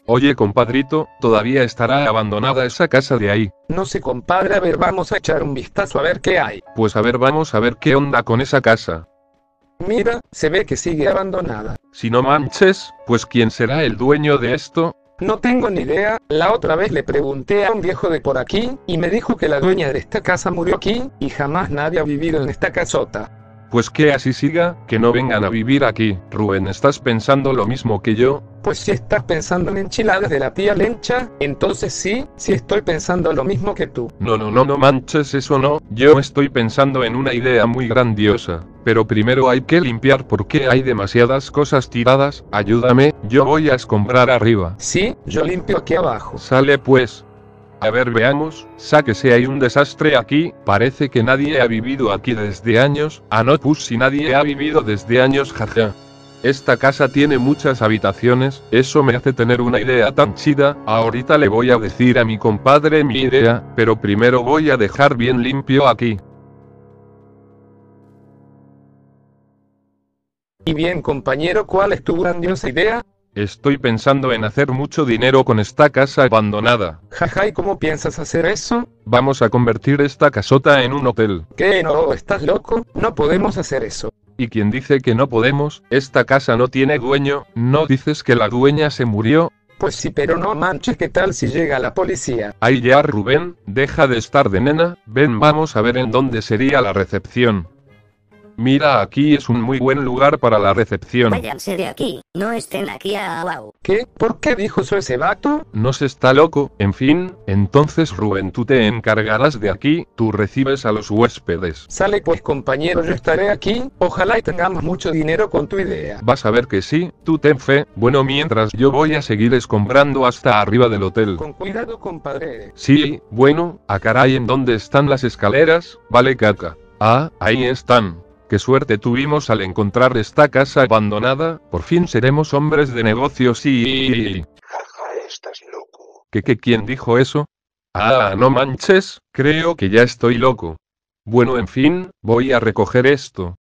Oye compadrito, todavía estará abandonada esa casa de ahí. No sé compadre, a ver, vamos a echar un vistazo a ver qué hay. Pues a ver, vamos a ver qué onda con esa casa. Mira, se ve que sigue abandonada. Si no manches, pues ¿quién será el dueño de esto? No tengo ni idea, la otra vez le pregunté a un viejo de por aquí, y me dijo que la dueña de esta casa murió aquí, y jamás nadie ha vivido en esta casota. Pues que así siga, que no vengan a vivir aquí. Rubén, ¿estás pensando lo mismo que yo? Pues si estás pensando en enchiladas de la tía Lencha, entonces sí estoy pensando lo mismo que tú. No manches, eso no. Yo estoy pensando en una idea muy grandiosa. Pero primero hay que limpiar porque hay demasiadas cosas tiradas. Ayúdame, yo voy a escombrar arriba. Sí, yo limpio aquí abajo. Sale pues. A ver, veamos, sáquese, hay un desastre aquí, parece que nadie ha vivido aquí desde años. Ah no, pues si nadie ha vivido desde años, jaja. Esta casa tiene muchas habitaciones, eso me hace tener una idea tan chida. Ahorita le voy a decir a mi compadre mi idea, pero primero voy a dejar bien limpio aquí. Y bien compañero, ¿cuál es tu grandiosa idea? Estoy pensando en hacer mucho dinero con esta casa abandonada. Jaja, ¿y cómo piensas hacer eso? Vamos a convertir esta casota en un hotel. ¿Qué? No, ¿estás loco? No podemos hacer eso. ¿Y quién dice que no podemos? Esta casa no tiene dueño, ¿no dices que la dueña se murió? Pues sí, pero no manches, ¿qué tal si llega la policía? Ay ya Rubén, deja de estar de nena, ven vamos a ver en dónde sería la recepción. Mira, aquí es un muy buen lugar para la recepción. Váyanse de aquí, no estén aquí a wow. ¿Qué? ¿Por qué dijo eso ese vato? No se está loco, en fin, entonces Rubén tú te encargarás de aquí, tú recibes a los huéspedes. Sale pues compañero, yo estaré aquí, ojalá y tengamos mucho dinero con tu idea. Vas a ver que sí, tú ten fe, bueno mientras yo voy a seguir escombrando hasta arriba del hotel. Con cuidado compadre. Sí, bueno, a caray, ¿en dónde están las escaleras? Vale caca. Ah, ahí están. Qué suerte tuvimos al encontrar esta casa abandonada, por fin seremos hombres de negocios y... Jaja, estás loco. ¿Qué quién dijo eso? Ah, no manches, creo que ya estoy loco. Bueno, en fin, voy a recoger esto.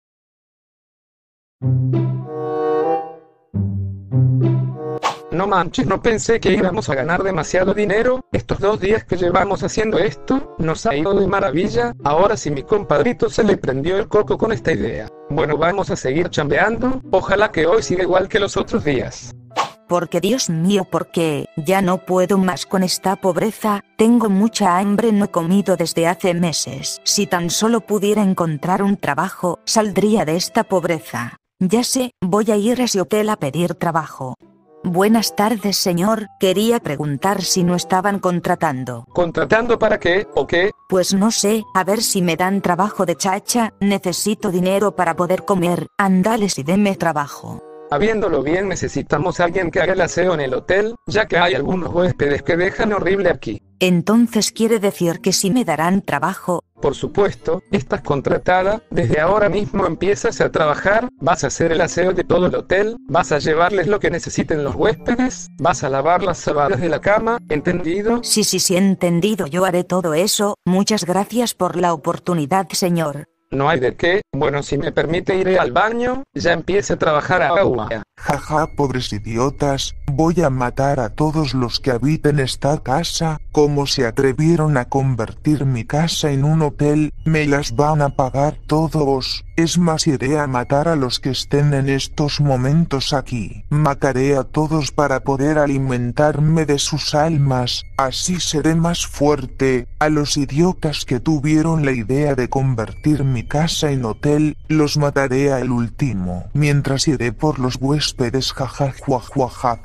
No manches, no pensé que íbamos a ganar demasiado dinero. Estos 2 días que llevamos haciendo esto, nos ha ido de maravilla. Ahora sí mi compadrito se le prendió el coco con esta idea. Bueno, vamos a seguir chambeando. Ojalá que hoy siga igual que los otros días. Porque Dios mío, porque ya no puedo más con esta pobreza, tengo mucha hambre, no he comido desde hace meses. Si tan solo pudiera encontrar un trabajo, saldría de esta pobreza. Ya sé, voy a ir a ese hotel a pedir trabajo. Buenas tardes señor, quería preguntar si no estaban contratando. ¿Contratando para qué, o qué? Pues no sé, a ver si me dan trabajo de chacha, necesito dinero para poder comer, ándales y denme trabajo. Habiéndolo bien, necesitamos a alguien que haga el aseo en el hotel, ya que hay algunos huéspedes que dejan horrible aquí. Entonces quiere decir que sí me darán trabajo. Por supuesto, estás contratada, desde ahora mismo empiezas a trabajar, vas a hacer el aseo de todo el hotel, vas a llevarles lo que necesiten los huéspedes, vas a lavar las sábanas de la cama, ¿entendido? Sí, entendido, yo haré todo eso, muchas gracias por la oportunidad señor. No hay de qué, bueno si me permite iré al baño, ya empiece a trabajar ahora. Jaja, pobres idiotas, voy a matar a todos los que habiten esta casa. ¿Cómo se atrevieron a convertir mi casa en un hotel? Me las van a pagar todos. Es más, iré a matar a los que estén en estos momentos aquí. Mataré a todos para poder alimentarme de sus almas. Así seré más fuerte. A los idiotas que tuvieron la idea de convertir mi casa en hotel, los mataré al último. Mientras iré por los huéspedes, jaja, juajuaja.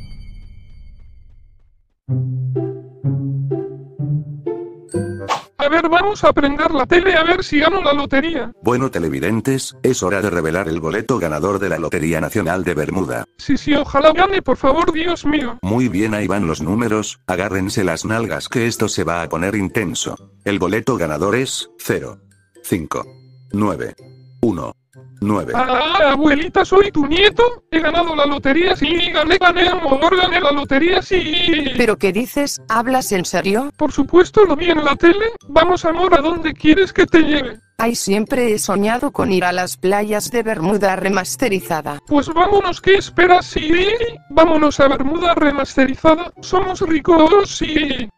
A ver, vamos a prender la tele a ver si gano la lotería. Bueno televidentes, es hora de revelar el boleto ganador de la Lotería Nacional de Bermuda. Sí, ojalá gane, por favor, Dios mío. Muy bien, ahí van los números, agárrense las nalgas que esto se va a poner intenso. El boleto ganador es 0, 5, 9, 1, 9. Ah, abuelita, soy tu nieto. He ganado la lotería, sí, gané, amor, gané la lotería, sí. ¿Pero qué dices? ¿Hablas en serio? Por supuesto, lo vi en la tele. Vamos, amor, ¿a dónde quieres que te lleve? Ay, siempre he soñado con ir a las playas de Bermuda remasterizada. Pues vámonos, ¿qué esperas? Sí, vámonos a Bermuda remasterizada. Somos ricos, sí.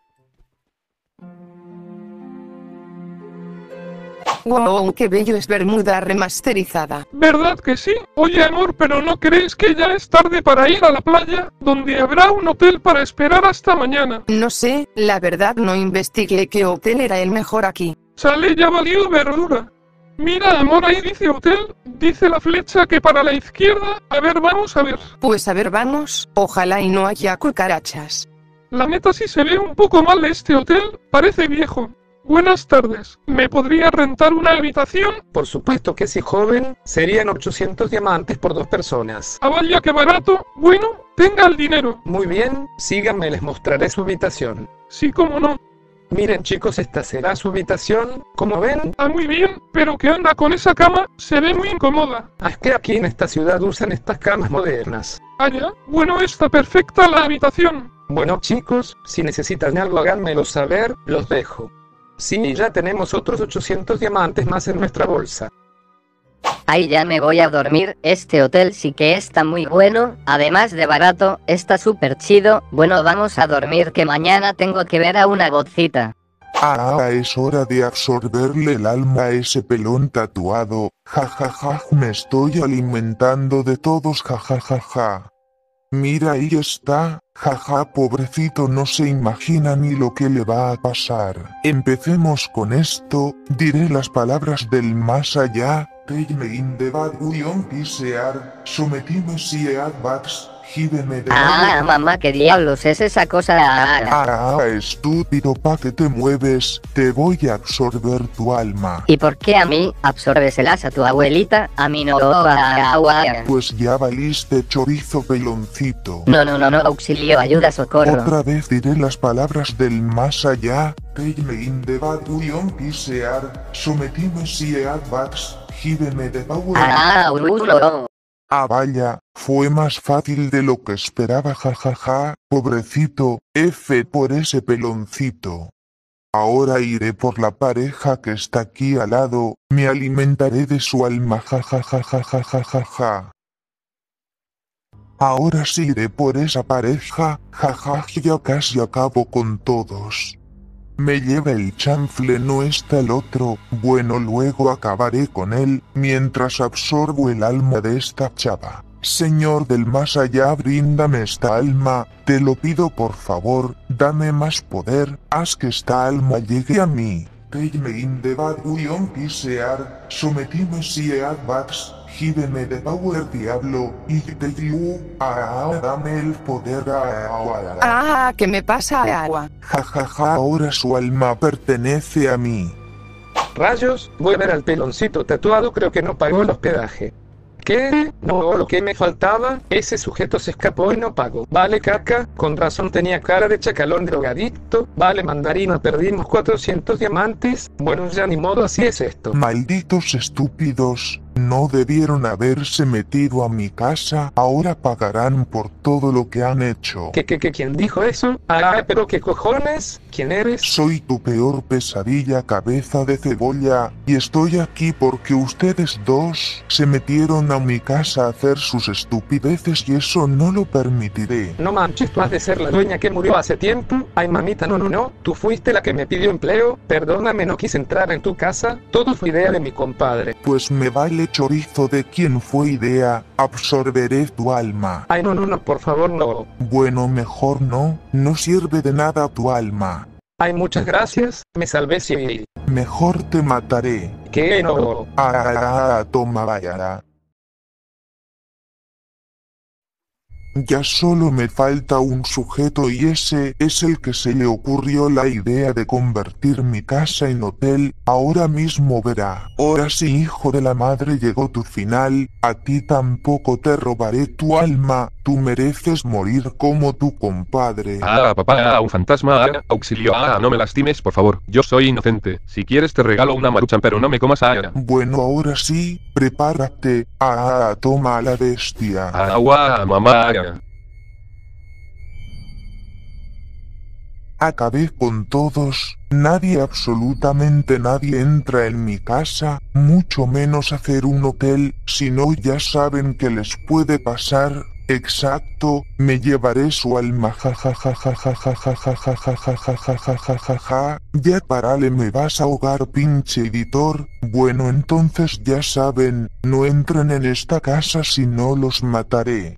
Wow, qué bello es Bermuda remasterizada. ¿Verdad que sí? Oye, amor, ¿pero no crees que ya es tarde para ir a la playa, donde habrá un hotel para esperar hasta mañana? No sé, la verdad no investigué qué hotel era el mejor aquí. Sale, ya valió verdura. Mira, amor, ahí dice hotel, dice la flecha que para la izquierda. A ver, vamos a ver. Pues a ver, vamos, ojalá y no haya cucarachas. La neta sí se ve un poco mal este hotel, parece viejo. Buenas tardes, ¿me podría rentar una habitación? Por supuesto que sí, joven, serían 800 diamantes por 2 personas. Ah, vaya, qué barato. Bueno, tenga el dinero. Muy bien, síganme, les mostraré su habitación. Sí, cómo no. Miren, chicos, esta será su habitación, ¿cómo ven? Ah, muy bien, pero ¿qué onda con esa cama? Se ve muy incómoda. Ah, es que aquí en esta ciudad usan estas camas modernas. Ah, ya, bueno, está perfecta la habitación. Bueno, chicos, si necesitan algo háganmelo saber, los dejo. Sí, ya tenemos otros 800 diamantes más en nuestra bolsa. Ay, ya me voy a dormir. Este hotel sí que está muy bueno, además de barato, está súper chido. Bueno, vamos a dormir que mañana tengo que ver a una gotcita. Es hora de absorberle el alma a ese pelón tatuado. Ja ja ja, me estoy alimentando de todos, ja ja ja ja. Mira, ahí está, jaja, pobrecito, no se imagina ni lo que le va a pasar. Empecemos con esto, diré las palabras del más allá. Take me in the bad beyond PCR, sometime si ad bags, gíveme de... Ah, mamá, ¿qué diablos es esa cosa? Estúpido, ¿pa' que te mueves? Te voy a absorber tu alma. ¿Y por qué a mí? Absórbeselas a tu abuelita, a mí no. Pues ya valiste, chorizo peloncito. No, auxilio, ayuda, socorro. Otra vez diré las palabras del más allá. Take me in the bad beyond PCR, sometime si ad bags, gíveme de power. Vaya, fue más fácil de lo que esperaba, jajaja, pobrecito, F por ese peloncito. Ahora iré por la pareja que está aquí al lado, me alimentaré de su alma, jajajajajajaja. Ahora sí iré por esa pareja, jajaja, ya casi acabo con todos. Me lleva el chanfle, no está el otro, bueno, luego acabaré con él, mientras absorbo el alma de esta chava. Señor del más allá, bríndame esta alma, te lo pido por favor, dame más poder, haz que esta alma llegue a mí. Take me in the bad beyond PCR, sometime si ad bags, gíveme de power diablo, y te you, dame el poder ¿qué me pasa, agua? Jajaja, ahora su alma pertenece a mí. Rayos, voy a ver al peloncito tatuado, creo que no pagó el hospedaje. ¿Qué? No, lo que me faltaba, ese sujeto se escapó y no pagó. Vale, caca, con razón tenía cara de chacalón drogadicto. Vale, mandarina, perdimos 400 diamantes. Bueno, ya ni modo, así es esto. Malditos estúpidos, no debieron haberse metido a mi casa, ahora pagarán por todo lo que han hecho. ¿Quién dijo eso? Pero ¿qué cojones? ¿Quién eres? Soy tu peor pesadilla, cabeza de cebolla, y estoy aquí porque ustedes dos se metieron a mi casa a hacer sus estupideces y eso no lo permitiré. No manches, tú has de ser la dueña que murió hace tiempo. Ay, mamita, no, tú fuiste la que me pidió empleo. Perdóname, no quise entrar en tu casa, todo fue idea de mi compadre. Pues me vale chorizo de quién fue idea, absorberé tu alma. Ay, no, por favor, no. Bueno, mejor no sirve de nada tu alma. Ay, muchas gracias, me salvé civil. Mejor te mataré. ¿Qué no? Toma, vaya. Ya solo me falta un sujeto y ese es el que se le ocurrió la idea de convertir mi casa en hotel, ahora mismo verá. Ahora sí, hijo de la madre, llegó tu final, a ti tampoco te robaré tu alma, tú mereces morir como tu compadre. Papá, un fantasma, auxilio, no me lastimes, por favor, yo soy inocente, si quieres te regalo una maruchan pero no me comas, Bueno, ahora sí, prepárate, toma a la bestia. Mamá. Acabé con todos. Nadie, absolutamente nadie entra en mi casa, mucho menos hacer un hotel, si no ya saben que les puede pasar. Exacto, me llevaré su alma jajajajajajajajajajajajajajajajaja. Ya parale, me vas a ahogar, pinche editor. Bueno, entonces ya saben, no entren en esta casa si no los mataré.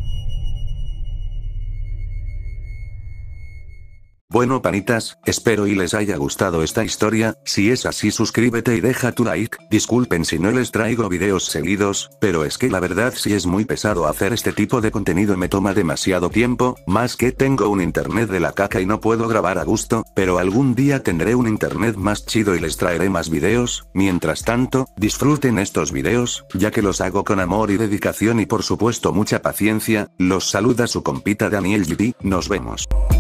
Bueno panitas, espero y les haya gustado esta historia. Si es así, suscríbete y deja tu like. Disculpen si no les traigo videos seguidos, pero es que la verdad sí es muy pesado hacer este tipo de contenido, me toma demasiado tiempo, más que tengo un internet de la caca y no puedo grabar a gusto, pero algún día tendré un internet más chido y les traeré más videos. Mientras tanto, disfruten estos videos, ya que los hago con amor y dedicación y por supuesto mucha paciencia. Los saluda su compita Daniel GD, nos vemos.